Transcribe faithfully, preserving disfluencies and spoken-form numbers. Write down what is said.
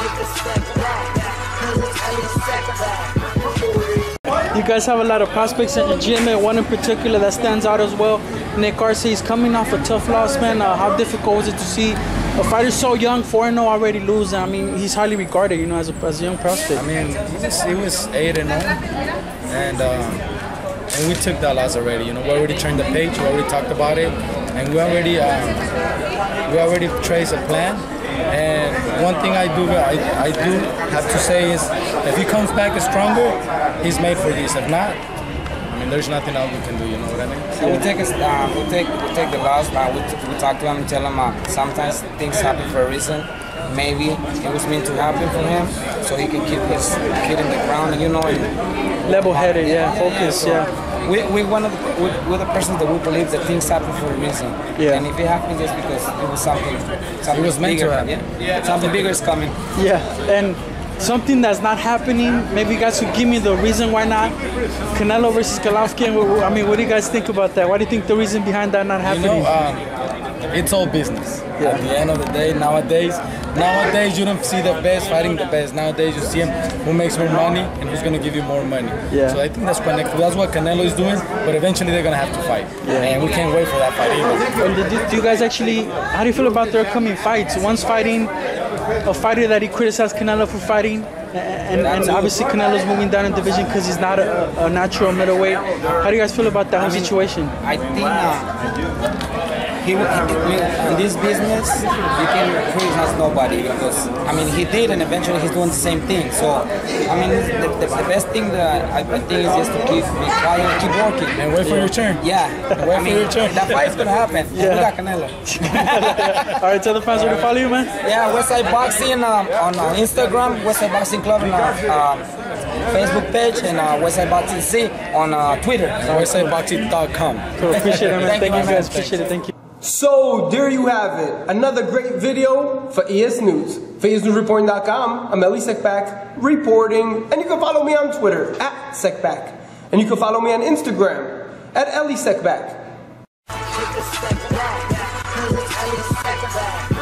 You guys have a lot of prospects in your gym, and one in particular that stands out as well. Nick Arce is coming off a tough loss, man. Uh, how difficult was it to see a fighter so young, four and oh, already lose? I mean, he's highly regarded, you know, as a, as a young prospect. I mean, he was, he was eight and oh, and um, and we took that loss already. You know, we already turned the page, we already talked about it, and we already um, we already traced a plan. And one thing I do I, I do have to say is, if he comes back stronger, he's made for this. If not, I mean, there's nothing else we can do. You know what I mean? So we take a, uh, we take we take the loss. Uh, we, we talk to him and tell him uh, sometimes things happen for a reason. Maybe it was meant to happen for him, so he can keep his kid in the ground. And you know, level-headed, yeah, focus, yeah. We we one of the we, we're the persons that we believe that things happen for a reason. Yeah. And if it happened, just because it was something, something it was meant bigger, to happen. Yeah. yeah. Something bigger is coming. Yeah, and something that's not happening. Maybe you guys could give me the reason why not. Canelo versus Golovkin. I mean, what do you guys think about that? What do you think the reason behind that not happening? You know, um, it's all business. Yeah. At the end of the day, nowadays, nowadays you don't see the best fighting the best. Nowadays you see him who makes more money and who's gonna give you more money. Yeah. So I think that's what that's what Canelo is doing. But eventually they're gonna have to fight, yeah. And we can't wait for that fight either. And do, do you guys actually? How do you feel about their upcoming fights? One's fighting a fighter that he criticized Canelo for fighting. And, and obviously Canelo's moving down in division because he's not a, a natural middleweight. How do you guys feel about that whole situation? I think uh, he, he, in this business you can criticize nobody because I mean he did, and eventually he's doing the same thing. So I mean the, the, the best thing that I, I think is just to keep be quiet, keep working, and wait for yeah. your turn. Yeah, wait I mean, for your turn. That fight's gonna happen. Yeah. We got Canelo. All right, tell the fans where to follow you, man. Yeah, Westside Boxing um, on uh, Instagram, Westside Boxing Club on uh, um, Facebook page, and uh, Westside Boxing C on uh, Twitter. Westside Boxing dot com. Cool, appreciate it, man. Thank, Thank you, guys. Appreciate it. Thank you. So there you have it, another great video for E S News. For E S News Reporting dot com, I'm Ellie Sekback reporting, and you can follow me on Twitter at Sekback, and you can follow me on Instagram at Ellie Sekback.